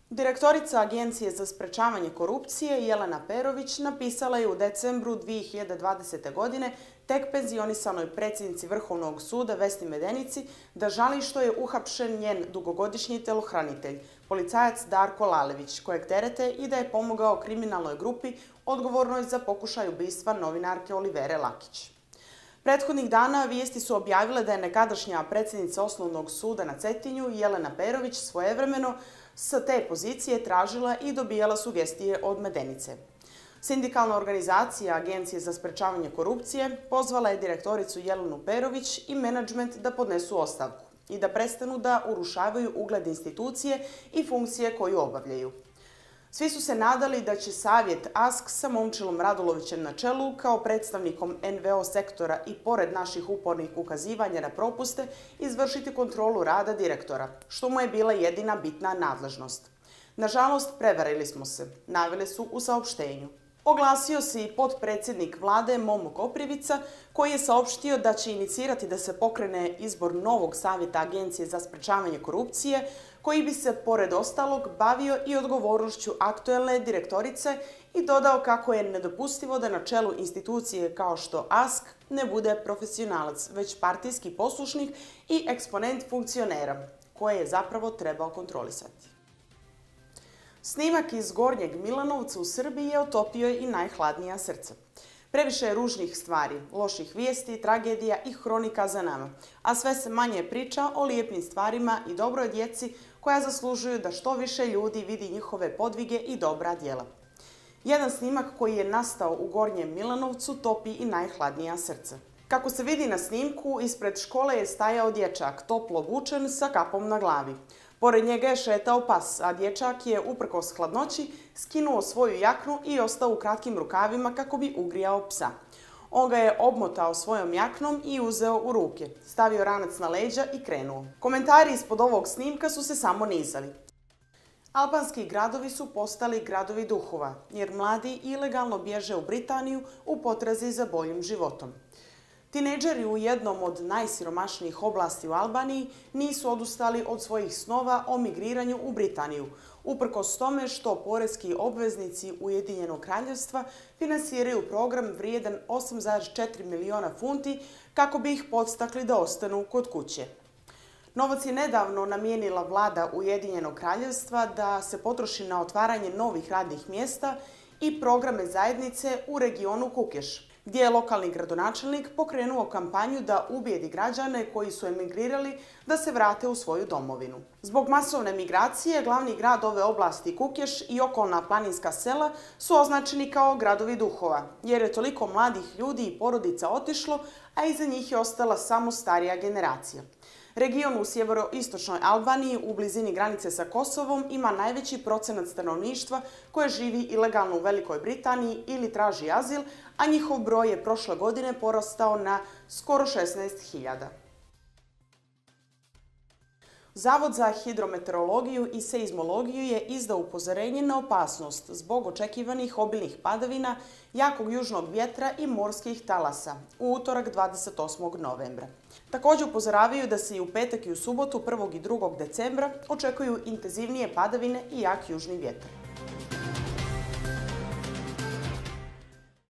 Direktorica Agencije za sprečavanje korupcije Jelena Perović napisala je u decembru 2020. godine tek penzionisanoj predsjednici Vrhovnog suda Vesni Medenici da žali što je uhapšen njen dugogodišnji telohranitelj, policajac Darko Lalević, kojeg terete i da je pomogao kriminalnoj grupi odgovornoj za pokušaj ubistva novinarke Olivere Lakić. Prethodnih dana vijesti su objavile da je nekadašnja predsjednica Osnovnog suda na Cetinju Jelena Perović svojevremeno s te pozicije tražila i dobijala sugestije od Medenice. Sindikalna organizacija Agencije za sprečavanje korupcije pozvala je direktoricu Jelenu Perović i menadžment da podnesu ostavku i da prestanu da urušavaju ugled institucije i funkcije koju obavljaju. Svi su se nadali da će savjet ASK sa Momčilom Radulovićem na čelu kao predstavnikom NVO sektora i pored naših upornih ukazivanja na propuste izvršiti kontrolu rada direktora, što mu je bila jedina bitna nadležnost. Nažalost, prevarili smo se, naveli su u saopštenju. Oglasio se i potpredsjednik vlade Momo Koprivica, koji je saopštio da će inicirati da se pokrene izbor novog savjeta Agencije za sprečavanje korupcije, koji bi se, pored ostalog, bavio i odgovornošću aktuelne direktorice i dodao kako je nedopustivo da na čelu institucije kao što ASK ne bude profesionalac, već partijski poslušnik i eksponent funkcionera, koje je zapravo trebao kontrolisati. Snimak iz Gornjeg Milanovca u Srbiji je otopio i najhladnija srca. Previše je ružnih stvari, loših vijesti, tragedija i hronika za nama, a sve se manje priča o lijepim stvarima i dobroj djeci koja zaslužuju da što više ljudi vidi njihove podvige i dobra djela. Jedan snimak koji je nastao u Gornjem Milanovcu topi i najhladnija srca. Kako se vidi na snimku, ispred škole je stajao dječak, toplo obučen sa kapom na glavi. Pored njega je šetao pas, a dječak je, uprkos hladnoći, skinuo svoju jaknu i ostao u kratkim rukavima kako bi ugrijao psa. On ga je obmotao svojom jaknom i uzeo u ruke, stavio ranac na leđa i krenuo. Komentari ispod ovog snimka su se samo nizali. Albanski gradovi su postali gradovi duhova, jer mladi ilegalno bježe u Britaniju u potrazi za boljim životom. Tinejdžeri u jednom od najsiromašnijih oblasti u Albaniji nisu odustali od svojih snova o migriranju u Britaniju, uprkos tome što poreski obveznici Ujedinjenog kraljevstva finansiraju program vrijedan 8,4 miliona funti kako bi ih podstakli da ostanu kod kuće. Novac je nedavno namijenila vlada Ujedinjenog kraljevstva da se potroši na otvaranje novih radnih mjesta i programe zajednice u regionu Kukeš, gdje je lokalni gradonačelnik pokrenuo kampanju da ubijedi građane koji su emigrirali da se vrate u svoju domovinu. Zbog masovne migracije, glavni grad ove oblasti Kukeš i okolna planinska sela su označeni kao gradovi duhova, jer je toliko mladih ljudi i porodica otišlo, a iza njih je ostala samo starija generacija. Region u sjeveroistočnoj Albaniji u blizini granice sa Kosovom ima najveći procenat stanovništva koje živi ilegalno u Velikoj Britaniji ili traži azil, a njihov broj je prošle godine porastao na skoro 16.000. Zavod za hidrometeorologiju i seizmologiju je izdao upozorenje na opasnost zbog očekivanih obilnih padavina, jakog južnog vjetra i morskih talasa u utorak 28. novembra. Također upozoravaju da se i u petak i u subotu 1. i 2. decembra očekuju intenzivnije padavine i jak južni vjetar.